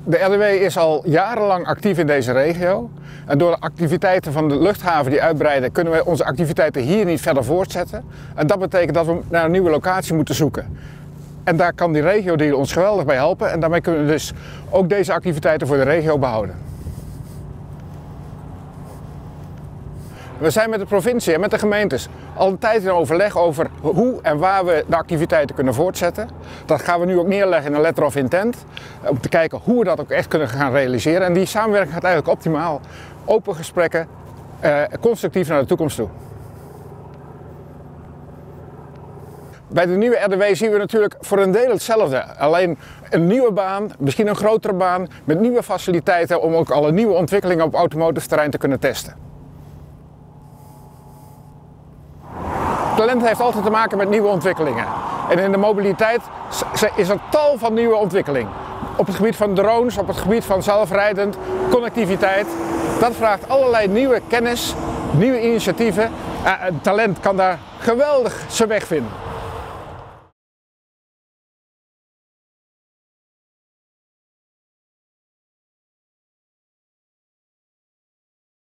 De RDW is al jarenlang actief in deze regio. En door de activiteiten van de luchthaven die uitbreiden, kunnen we onze activiteiten hier niet verder voortzetten. En dat betekent dat we naar een nieuwe locatie moeten zoeken. En daar kan die regio-deal ons geweldig bij helpen. En daarmee kunnen we dus ook deze activiteiten voor de regio behouden. We zijn met de provincie en met de gemeentes al een tijd in overleg over hoe en waar we de activiteiten kunnen voortzetten. Dat gaan we nu ook neerleggen in een letter of intent. Om te kijken hoe we dat ook echt kunnen gaan realiseren. En die samenwerking gaat eigenlijk optimaal. Open gesprekken, constructief naar de toekomst toe. Bij de nieuwe RDW zien we natuurlijk voor een deel hetzelfde. Alleen een nieuwe baan, misschien een grotere baan, met nieuwe faciliteiten om ook alle nieuwe ontwikkelingen op automotive terrein te kunnen testen. Talent heeft altijd te maken met nieuwe ontwikkelingen. En in de mobiliteit is er tal van nieuwe ontwikkelingen. Op het gebied van drones, op het gebied van zelfrijdend, connectiviteit. Dat vraagt allerlei nieuwe kennis, nieuwe initiatieven. Talent kan daar geweldig zijn weg vinden.